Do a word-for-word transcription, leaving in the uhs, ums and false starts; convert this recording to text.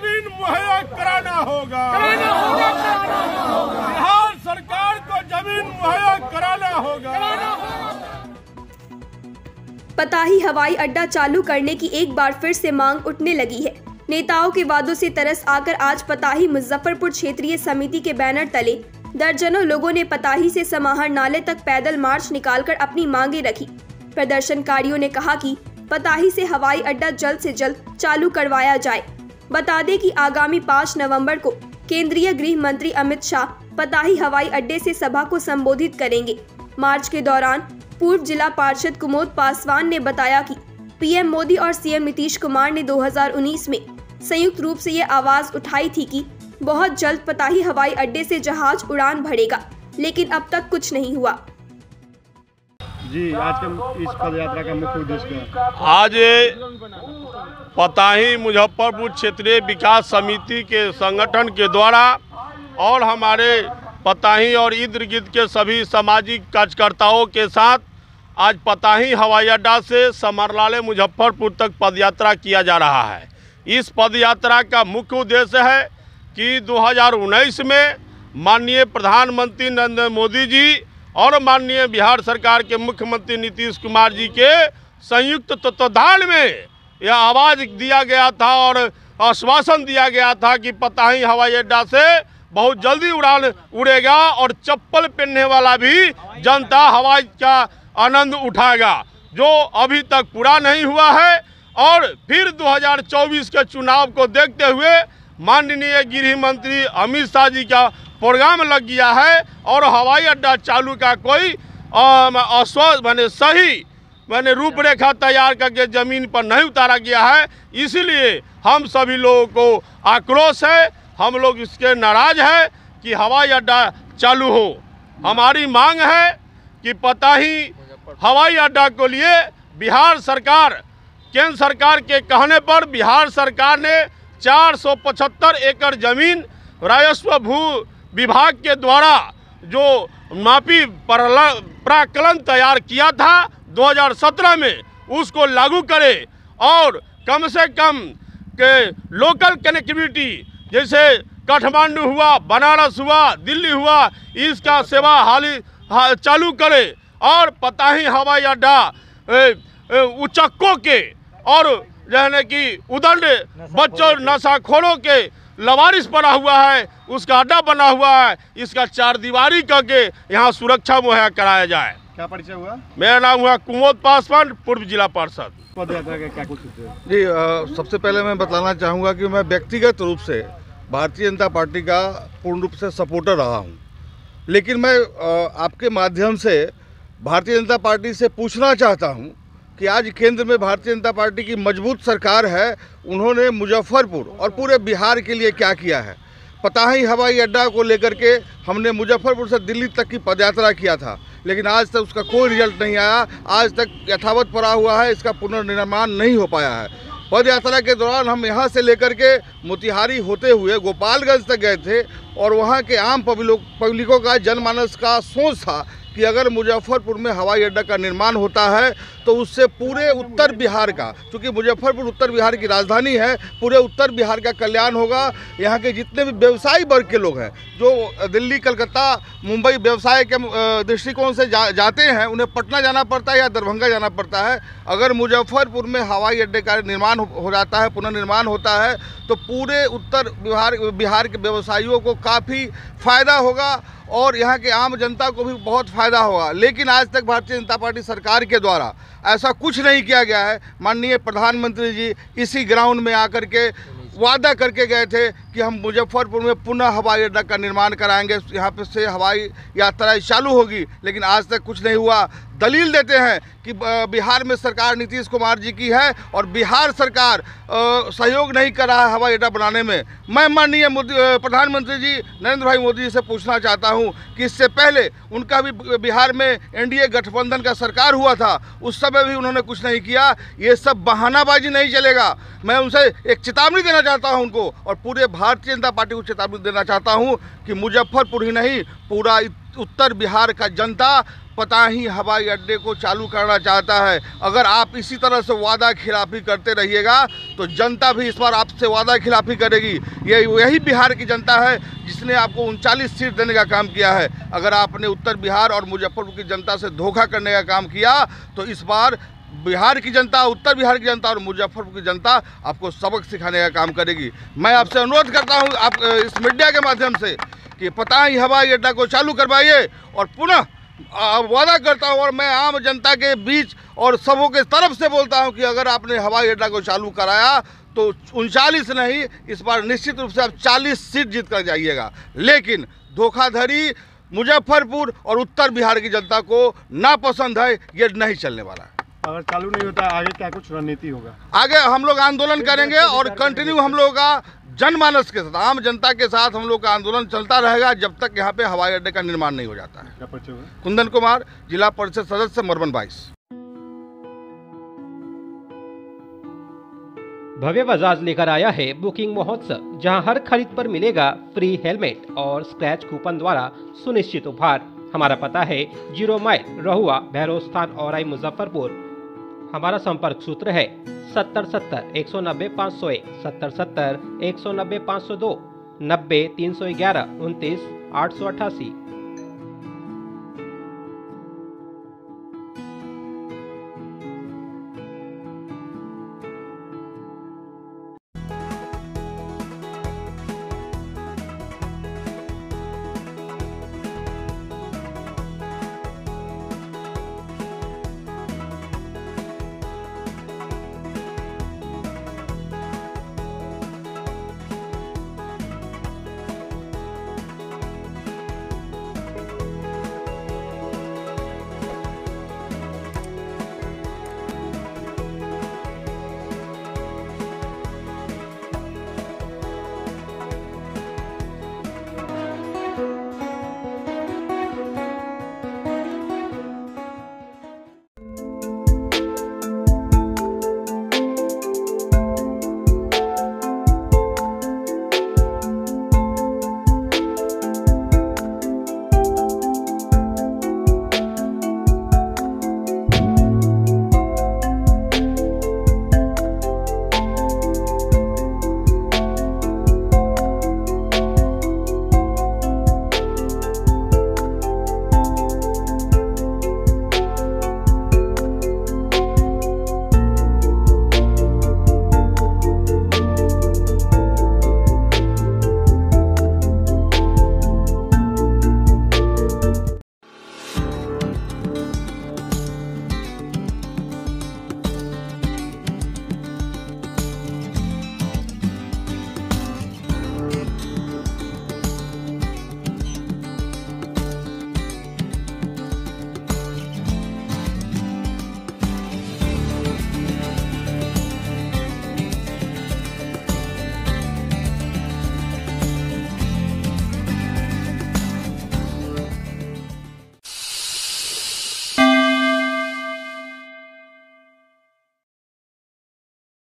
जमीन मुहैया कराना होगा। बिहार सरकार को जमीन मुहैया कराना होगा। पताही हवाई अड्डा चालू करने की एक बार फिर से मांग उठने लगी है। नेताओं के वादों से तरस आकर आज पताही मुजफ्फरपुर क्षेत्रीय समिति के बैनर तले दर्जनों लोगों ने पताही से समाहर नाले तक पैदल मार्च निकालकर अपनी मांगे रखी। प्रदर्शनकारियों ने कहा कि पताही से हवाई अड्डा जल्द से जल्द चालू करवाया जाए। बता दें कि आगामी पाँच नवंबर को केंद्रीय गृह मंत्री अमित शाह पताही हवाई अड्डे से सभा को संबोधित करेंगे। मार्च के दौरान पूर्व जिला पार्षद कुमोद पासवान ने बताया कि पीएम मोदी और सीएम नीतीश कुमार ने दो हज़ार उन्नीस में संयुक्त रूप से ये आवाज उठाई थी कि बहुत जल्द पताही हवाई अड्डे से जहाज उड़ान भरेगा, लेकिन अब तक कुछ नहीं हुआ। जी, आज के इस पद यात्रा का मुख्य उद्देश्य क्या है? आज पताही मुजफ्फरपुर क्षेत्रीय विकास समिति के संगठन के द्वारा और हमारे पताही और इर्द गिर्द के सभी सामाजिक कार्यकर्ताओं के साथ आज पताही हवाई अड्डा से समरलाले मुजफ्फरपुर तक पदयात्रा किया जा रहा है। इस पदयात्रा का मुख्य उद्देश्य है कि दो हज़ार उन्नीस में माननीय प्रधानमंत्री नरेंद्र मोदी जी और माननीय बिहार सरकार के मुख्यमंत्री नीतीश कुमार जी के संयुक्त तत्वाधान में यह आवाज़ दिया गया था और आश्वासन दिया गया था कि पताही हवाई अड्डा से बहुत जल्दी उड़ान उड़ेगा और चप्पल पहनने वाला भी जनता हवाई का आनंद उठाएगा, जो अभी तक पूरा नहीं हुआ है। और फिर दो हज़ार चौबीस के चुनाव को देखते हुए माननीय गृह मंत्री अमित शाह जी का प्रोग्राम लग गया है और हवाई अड्डा चालू का कोई आश्वासन मैंने सही मैंने रूपरेखा तैयार करके ज़मीन पर नहीं उतारा गया है। इसीलिए हम सभी लोगों को आक्रोश है, हम लोग इसके नाराज है कि हवाई अड्डा चालू हो। हमारी मांग है कि पताही हवाई अड्डा को लिए बिहार सरकार, केंद्र सरकार के कहने पर बिहार सरकार ने चार सौ पचहत्तर एकड़ जमीन राजस्व भू विभाग के द्वारा जो मापी प्राकलन तैयार किया था दो हज़ार सत्रह में, उसको लागू करे और कम से कम के लोकल कनेक्टिविटी जैसे काठमांडू हुआ, बनारस हुआ, दिल्ली हुआ, इसका सेवा हाली हा, चालू करे और पताही हवाई अड्डा उचक्कों के और रहने की उदंड बच्चों नशाखोरों के लवारिस बना हुआ है, उसका अड्डा बना हुआ है, इसका चार दीवारी करके यहाँ सुरक्षा मुहैया कराया जाए। क्या परिचय हुआ? मेरा नाम हुआ कुमोद पासवान, पूर्व जिला पार्षद। पदयात्रा का क्या कुछ है? जी, आ, सबसे पहले मैं बताना चाहूँगा कि मैं व्यक्तिगत रूप से भारतीय जनता पार्टी का पूर्ण रूप से सपोर्टर रहा हूँ, लेकिन मैं आ, आपके माध्यम से भारतीय जनता पार्टी से पूछना चाहता हूँ कि आज केंद्र में भारतीय जनता पार्टी की मजबूत सरकार है, उन्होंने मुजफ्फरपुर और पूरे बिहार के लिए क्या किया है। पताही हवाई अड्डा को लेकर के हमने मुजफ्फरपुर से दिल्ली तक की पदयात्रा किया था, लेकिन आज तक उसका कोई रिजल्ट नहीं आया। आज तक यथावत पड़ा हुआ है, इसका पुनर्निर्माण नहीं हो पाया है। पद यात्रा के दौरान हम यहाँ से लेकर के मोतिहारी होते हुए गोपालगंज तक गए थे और वहाँ के आम पब्लिकों का जनमानस का सोच था कि अगर मुजफ्फरपुर में हवाई अड्डा का निर्माण होता है तो उससे पूरे उत्तर बिहार का, क्योंकि मुजफ्फरपुर उत्तर बिहार की राजधानी है, पूरे उत्तर बिहार का कल्याण होगा। यहाँ के जितने भी व्यवसायी वर्ग के लोग हैं जो दिल्ली, कलकत्ता, मुंबई व्यवसाय के दृष्टिकोण से जा, जाते हैं, उन्हें पटना जाना पड़ता है या दरभंगा जाना पड़ता है। अगर मुजफ्फरपुर में हवाई अड्डे का निर्माण हो जाता है, पुनर्निर्माण होता है, तो पूरे उत्तर बिहार बिहार के व्यवसायियों को काफ़ी फ़ायदा होगा और यहाँ के आम जनता को भी बहुत फ़ायदा होगा। लेकिन आज तक भारतीय जनता पार्टी सरकार के द्वारा ऐसा कुछ नहीं किया गया है। माननीय प्रधानमंत्री जी इसी ग्राउंड में आकर के वादा करके गए थे कि हम मुजफ्फरपुर में पुनः हवाई अड्डा का निर्माण कराएंगे, यहाँ पे से हवाई यात्रा चालू होगी, लेकिन आज तक कुछ नहीं हुआ। दलील देते हैं कि बिहार में सरकार नीतीश कुमार जी की है और बिहार सरकार सहयोग नहीं कर रहा है हवाई अड्डा बनाने में। मैं माननीय मोदी प्रधानमंत्री जी नरेंद्र भाई मोदी जी से पूछना चाहता हूं कि इससे पहले उनका भी बिहार में एनडीए गठबंधन का सरकार हुआ था, उस समय भी उन्होंने कुछ नहीं किया। ये सब बहानाबाजी नहीं चलेगा। मैं उनसे एक चेतावनी देना चाहता हूं उनको और पूरे भारतीय जनता पार्टी को चेतावनी देना चाहता हूं कि मुजफ्फरपुर ही नहीं, पूरा उत्तर बिहार का जनता पताही हवाई अड्डे को चालू करना चाहता है। अगर आप इसी तरह से वादा खिलाफी करते रहिएगा तो जनता भी इस बार आपसे वादा खिलाफी करेगी। ये यही बिहार की जनता है जिसने आपको उनचालीस सीट देने का काम किया है। अगर आपने उत्तर बिहार और मुजफ्फरपुर की जनता से धोखा करने का काम किया तो इस बार बिहार की जनता, उत्तर बिहार की जनता और मुजफ्फरपुर की जनता आपको सबक सिखाने का काम करेगी। मैं आपसे अनुरोध करता हूं आप इस मीडिया के माध्यम से कि पताही हवाई अड्डा को चालू करवाइए और पुनः वादा करता हूं और मैं आम जनता के बीच और सबों के तरफ से बोलता हूं कि अगर आपने हवाई अड्डा को चालू कराया तो उनचालीस नहीं, इस बार निश्चित रूप से आप चालीस सीट जीत कर जाइएगा। लेकिन धोखाधड़ी मुजफ्फरपुर और उत्तर बिहार की जनता को नापसंद है, ये नहीं चलने वाला है। अगर चालू नहीं होता है आगे क्या कुछ रणनीति होगा? आगे हम लोग आंदोलन करेंगे और कंटिन्यू हम लोग का जनमानस के साथ, आम जनता के साथ हम लोग का आंदोलन चलता रहेगा जब तक यहाँ पे हवाई अड्डे का निर्माण नहीं हो जाता है। क्या परिचय हुआ? कुंदन कुमार, जिला परिषद सदस्य, मरबन बाईस। भव्य बजाज लेकर आया है बुकिंग महोत्सव, जहां हर खरीद पर मिलेगा फ्री हेलमेट और स्क्रैच कूपन द्वारा सुनिश्चित उपहार। हमारा पता है जीरो माइल, रहुआ, भैरव स्थान, औराई, मुजफ्फरपुर। हमारा संपर्क सूत्र है सत्तर सत्तर एक सौ नब्बे पाँच सौ एक, सत्तर सत्तर एक सौ नब्बे पाँच सौ दो, नब्बे तीन सौ ग्यारह, उनतीस आठ सौ अट्ठासी।